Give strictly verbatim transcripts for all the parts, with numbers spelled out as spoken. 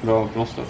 Bra blåstat.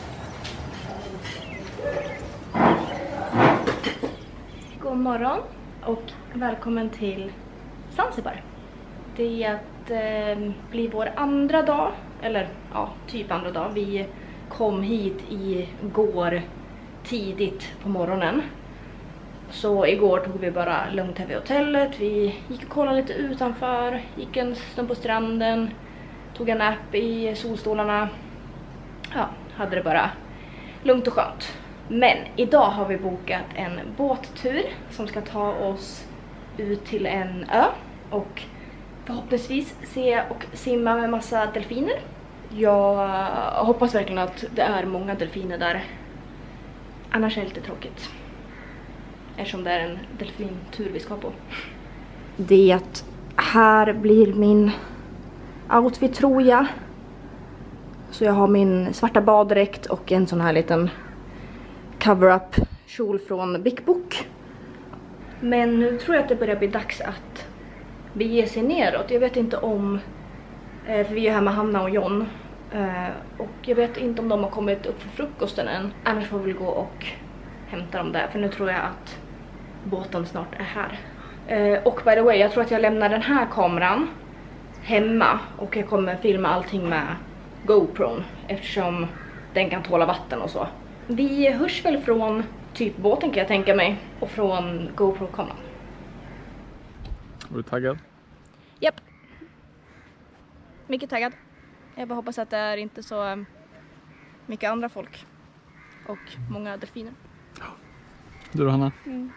God morgon och välkommen till Zanzibar. Det är att eh, bli vår andra dag, eller ja, typ andra dag. Vi kom hit igår tidigt på morgonen. Så igår tog vi bara lugnt här vid hotellet. Vi gick och kollade lite utanför, gick en stund på stranden, tog en nap i solstolarna. Ja, hade det bara lugnt och skönt. Men idag har vi bokat en båttur som ska ta oss ut till en ö och förhoppningsvis se och simma med massa delfiner. Jag hoppas verkligen att det är många delfiner där. Annars är det lite tråkigt. Eftersom det är en delfintur vi ska på. Det är att här blir min outfit, tror jag. Så jag har min svarta baddräkt och en sån här liten cover-up kjol från Big Book. Men nu tror jag att det börjar bli dags att bege sig neråt. Jag vet inte om, för vi är här med Hanna och John. Och jag vet inte om de har kommit upp för frukosten än. Annars får vi gå och hämta dem där. För nu tror jag att båten snart är här. Och by the way, jag tror att jag lämnar den här kameran hemma. Och jag kommer filma allting med GoPro. Eftersom den kan tåla vatten och så. Vi hörs väl från typ båten, kan jag tänka mig. Och från GoPro-kameran. Är du taggad? Japp. Mycket taggad. Jag bara hoppas att det är inte så mycket andra folk. Och många delfiner. Du då, Hanna? Mm.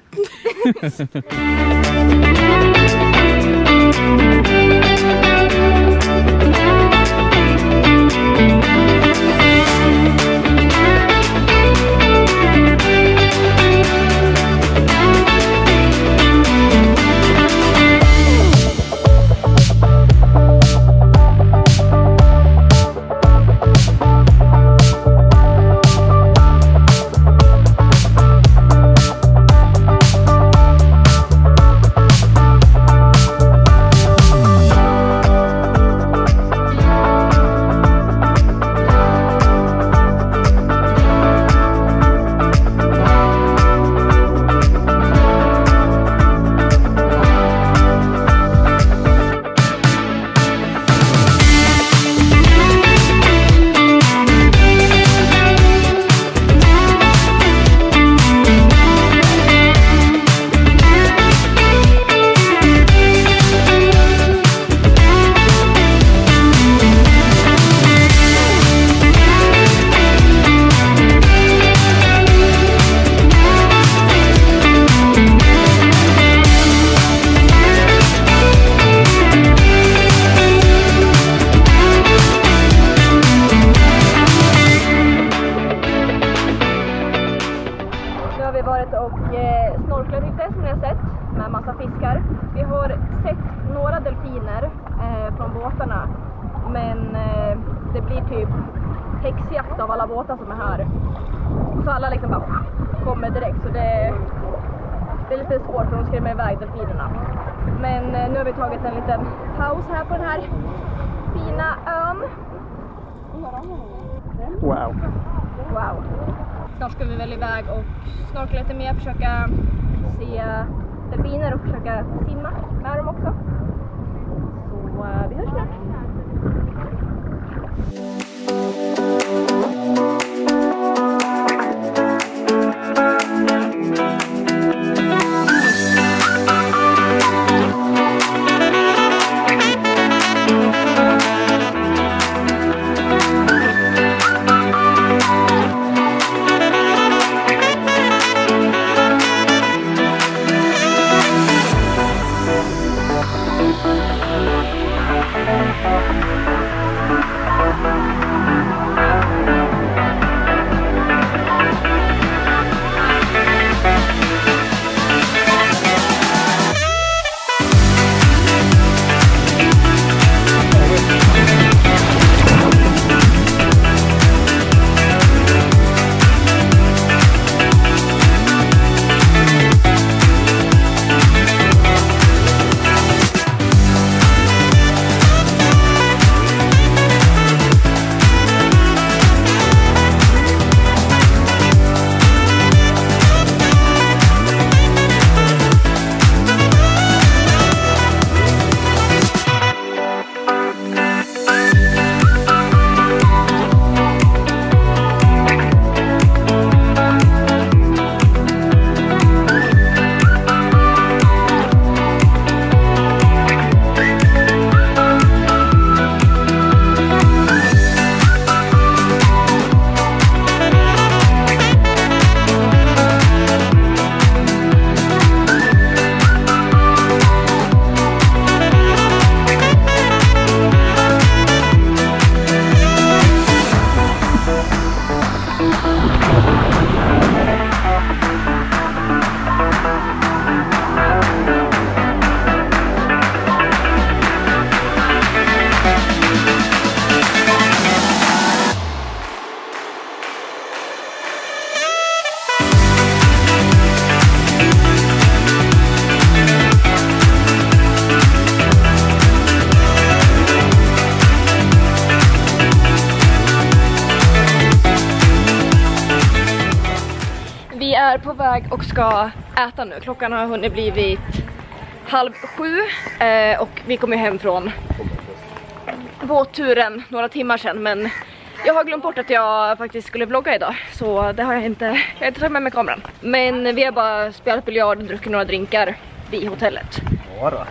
Vi har sett några delfiner eh, från båtarna, men eh, det blir typ häxjakt av alla båtar som är här. Så alla liksom bara kommer direkt, så det, det är lite svårt för de skrämmer iväg delfinerna. Men eh, nu har vi tagit en liten paus här på den här fina ön. Wow. Wow. Snart ska vi väl iväg och snorkla lite mer, försöka se delfiner och försöka simma med dem också. Så uh, vi hörs snart. på väg och ska äta nu. Klockan har hunnit blivit halv sju eh, och vi kommer hem från båtturen några timmar sedan, men jag har glömt bort att jag faktiskt skulle vlogga idag, så det har jag inte, jag har inte tagit med mig kameran. Men vi har bara spelat biljard och druckit några drinkar vid hotellet. Ja då.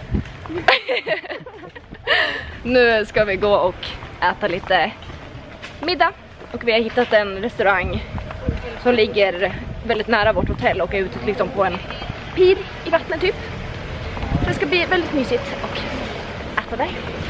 Nu ska vi gå och äta lite middag och vi har hittat en restaurang som ligger väldigt nära vårt hotell och är ute liksom på en pir i vattnet typ. Det ska bli väldigt mysigt och äta där.